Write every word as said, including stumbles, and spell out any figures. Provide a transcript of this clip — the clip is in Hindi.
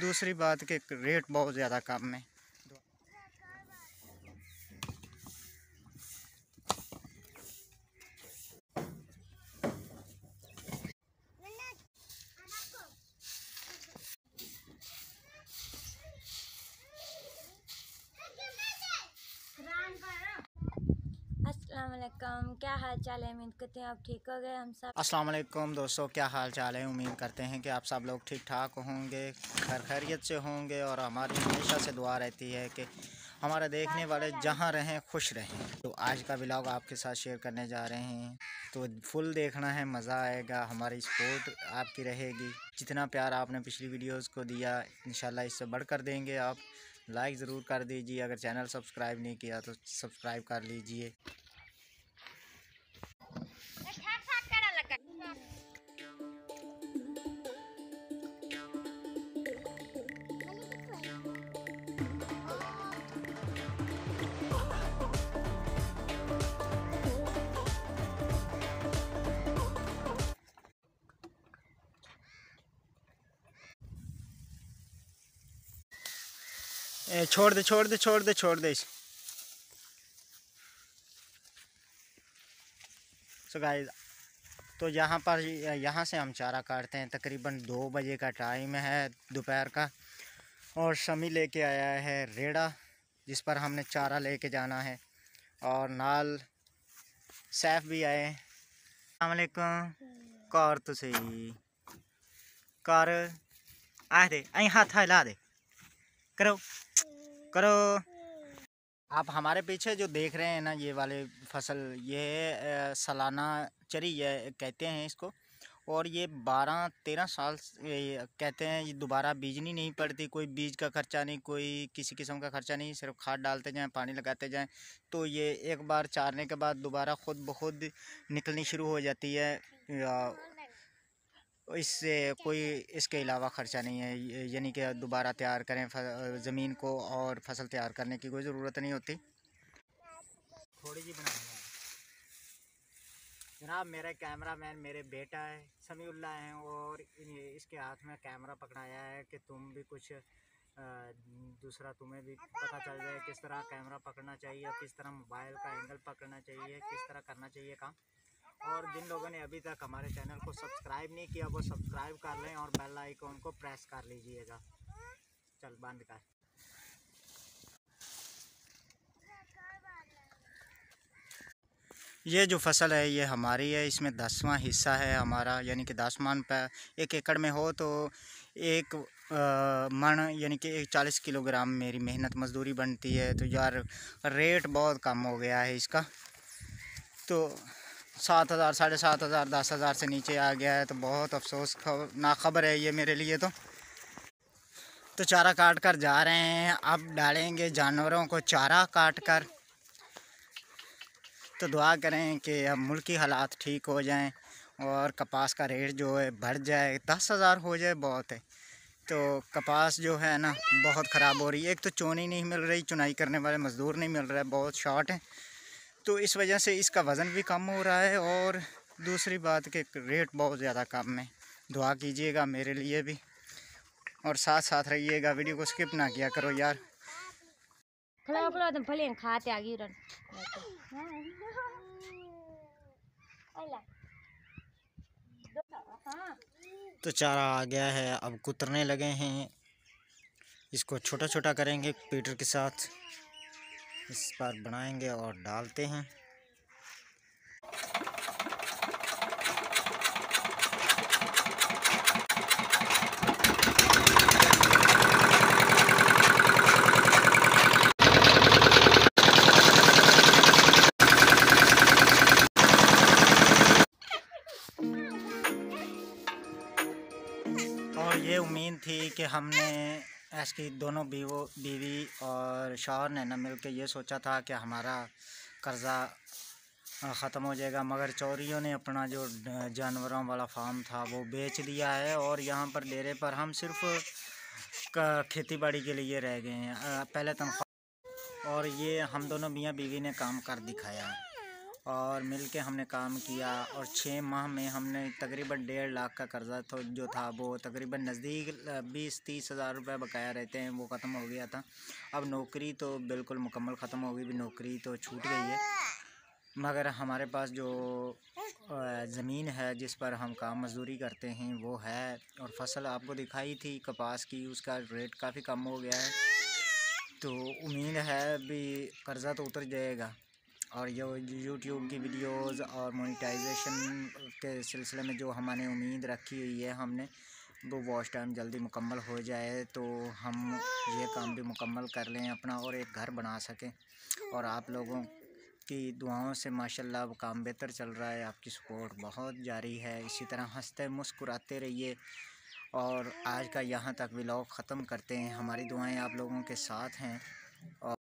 दूसरी बात के रेट बहुत ज़्यादा कम है। अस्सलाम वालेकुम, क्या हाल चाल है? उम्मीद करते हैं आप ठीक हो गए। हम सब अस्सलाम वालेकुम दोस्तों, क्या हाल चाल है? उम्मीद करते हैं कि आप सब लोग ठीक ठाक होंगे, खैर खैरियत से होंगे। और हमारी हमेशा से दुआ रहती है कि हमारे देखने वाले जहाँ रहें खुश रहें। तो आज का व्लॉग आपके साथ शेयर करने जा रहे हैं, तो फुल देखना है, मज़ा आएगा। हमारी सपोर्ट आपकी रहेगी। जितना प्यार आपने पिछली वीडियोज़ को दिया, इंशाल्लाह इससे बढ़कर देंगे। आप लाइक ज़रूर कर दीजिए। अगर चैनल सब्सक्राइब नहीं किया तो सब्सक्राइब कर लीजिए। ए, छोड़ दे छोड़ दे छोड़ दे छोड़ दे इसे। सो गाइस, तो यहाँ पर यहाँ से हम चारा काटते हैं। तकरीबन दो बजे का टाइम है दोपहर का, और शमी लेके आया है रेड़ा, जिस पर हमने चारा लेके जाना है। और नाल सैफ भी आए। अस्सलाम वालेकुम। कार तो सही कार आ दे, अं हाथ हिला दे, करो करो। आप हमारे पीछे जो देख रहे हैं ना, ये वाले फसल, ये सालाना चरी ये कहते हैं इसको। और ये बारह तेरह साल ये कहते हैं, ये दोबारा बीजनी नहीं पड़ती। कोई बीज का खर्चा नहीं, कोई किसी किस्म का खर्चा नहीं, सिर्फ खाद डालते जाएं, पानी लगाते जाएं, तो ये एक बार चारने के बाद दोबारा खुद ब खुद निकलनी शुरू हो जाती है। इससे कोई इसके अलावा ख़र्चा नहीं है, यानी कि दोबारा तैयार करें ज़मीन को, और फसल तैयार करने की कोई ज़रूरत नहीं होती। थोड़ी जी बनानी है जनाब। मेरा कैमरामैन मेरे बेटा है समीउल्लाह हैं, और इसके हाथ में कैमरा पकड़ाया है कि तुम भी कुछ दूसरा तुम्हें भी पता चल जाए किस तरह कैमरा पकड़ना चाहिए, किस तरह मोबाइल का एंगल पकड़ना चाहिए, किस तरह करना चाहिए काम। और जिन लोगों ने अभी तक हमारे चैनल को सब्सक्राइब नहीं किया, वो सब्सक्राइब कर लें और बेल आइकन को प्रेस कर लीजिएगा। चल बंद कर। ये जो फसल है ये हमारी है, इसमें दसवां हिस्सा है हमारा, यानी कि दस मन पे एक एकड़ में हो तो एक आ, मन यानी कि एक चालीस किलोग्राम मेरी मेहनत मजदूरी बनती है। तो यार रेट बहुत कम हो गया है इसका, तो सात हज़ार साढ़े सात हज़ार दस हज़ार से नीचे आ गया है। तो बहुत अफसोस ना खबर है ये मेरे लिए। तो तो चारा काट कर जा रहे हैं, अब डालेंगे जानवरों को चारा काट कर। तो दुआ करें कि अब मुल्क की हालात ठीक हो जाएं और कपास का रेट जो है बढ़ जाए, दस हज़ार हो जाए बहुत है। तो कपास जो है ना बहुत ख़राब हो रही है। एक तो चोनी नहीं मिल रही, चुनाई करने वाले मज़दूर नहीं मिल रहे, बहुत शॉर्ट है। तो इस वजह से इसका वज़न भी कम हो रहा है, और दूसरी बात के रेट बहुत ज़्यादा कम है। दुआ कीजिएगा मेरे लिए भी, और साथ साथ रहिएगा। वीडियो को स्किप ना किया करो यार। तो चारा आ गया है, अब कुतरने लगे हैं। इसको छोटा छोटा करेंगे पीटर के साथ, इस पर बनाएंगे और डालते हैं। और ये उम्मीद थी कि हमने ऐसी दोनों बीवो बीवी और शौहर ने ना मिल के ये सोचा था कि हमारा कर्ज़ा ख़त्म हो जाएगा, मगर चोरियों ने अपना जो जानवरों वाला फार्म था वो बेच दिया है। और यहाँ पर डेरे पर हम सिर्फ खेती बाड़ी के लिए रह गए हैं। पहले तनख्वाह, और ये हम दोनों मियाँ बीवी ने काम कर दिखाया। और मिल के हमने काम किया और छः माह में हमने तकरीबन डेढ़ लाख का कर्ज़ा तो जो था वो तकरीबन नज़दीक बीस तीस हज़ार रुपये बकाया रहते हैं, वो ख़त्म हो गया था। अब नौकरी तो बिल्कुल मुकम्मल ख़त्म हो गई, भी नौकरी तो छूट गई है, मगर हमारे पास जो ज़मीन है जिस पर हम काम मज़दूरी करते हैं वो है। और फसल आपको दिखाई थी कपास की, उसका रेट काफ़ी कम हो गया है, तो उम्मीद है भी कर्ज़ा तो उतर जाएगा। और ये यूट्यूब की वीडियोस और मोनेटाइजेशन के सिलसिले में जो हमने उम्मीद रखी हुई है, हमने वो वॉच टाइम जल्दी मुकम्मल हो जाए तो हम ये काम भी मुकम्मल कर लें अपना और एक घर बना सकें। और आप लोगों की दुआओं से माशाल्लाह अब काम बेहतर चल रहा है, आपकी सपोर्ट बहुत जारी है। इसी तरह हंसते मुस्कुराते रहिए। और आज का यहाँ तक व्लॉग ख़त्म करते हैं। हमारी दुआएं आप लोगों के साथ हैं। और